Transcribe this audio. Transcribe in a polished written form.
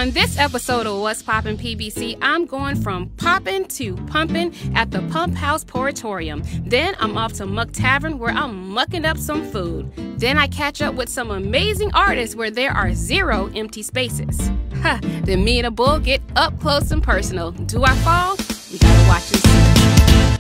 On this episode of What's Poppin' PBC, I'm going from poppin' to pumpin' at the Pump House Poratorium. Then I'm off to Muck Tavern where I'm mucking up some food. Then I catch up with some amazing artists where there are 0 empty spaces. Then me and a bull get up close and personal. Do I fall? You gotta watch and see.